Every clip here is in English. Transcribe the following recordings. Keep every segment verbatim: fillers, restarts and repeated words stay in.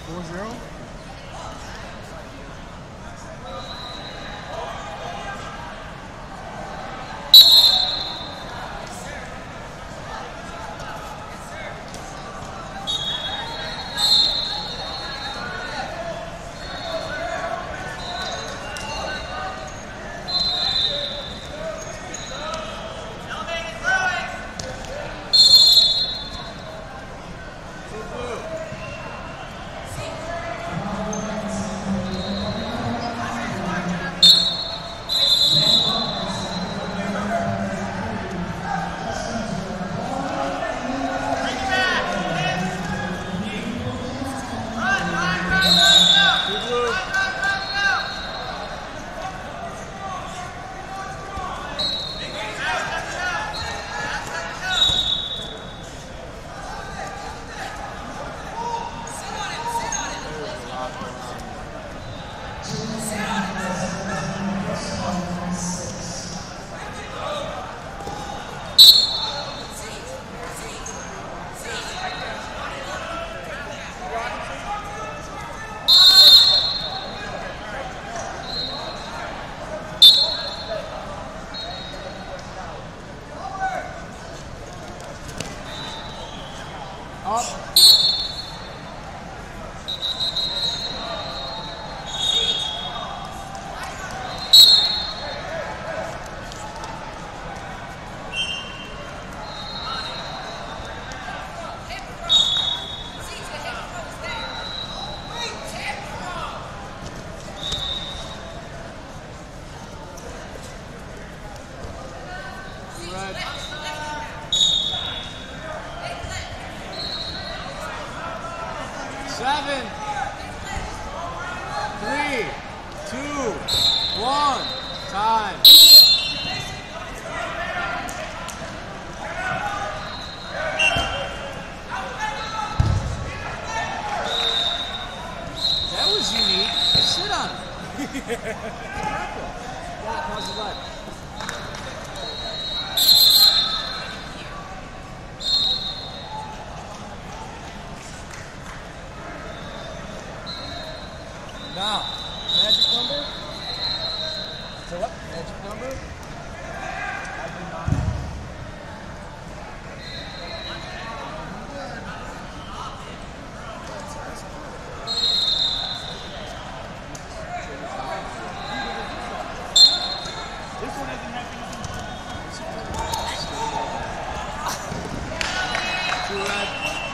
four zero? Up. Seven, three, two, one, time. That was unique. Sit on it. Yeah, how's your leg? Now, magic number? So what? Magic number? I do not. This one doesn't have anything. Too red.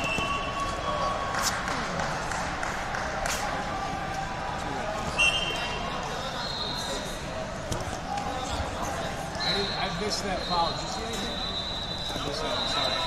I missed that foul. Did you see anything? I missed that. I'm sorry.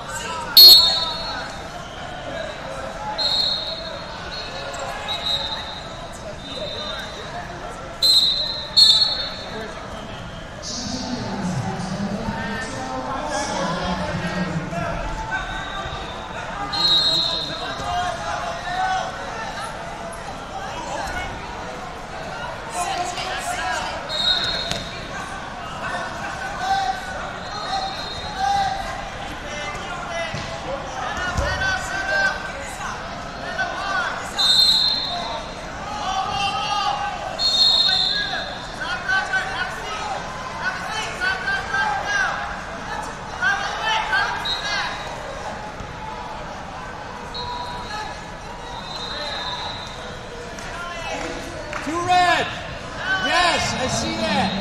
Two red. Yes, I see that.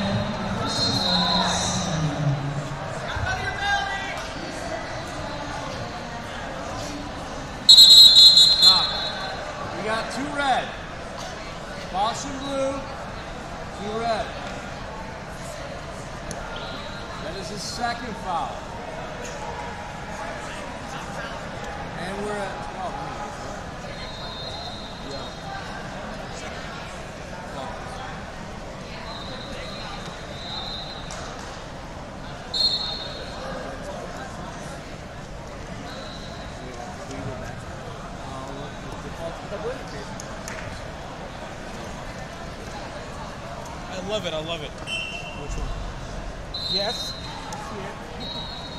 Now, we got two red. Boston blue, two red. That is his second foul. And we're at twelve. I love it, I love it. Which one? Yes.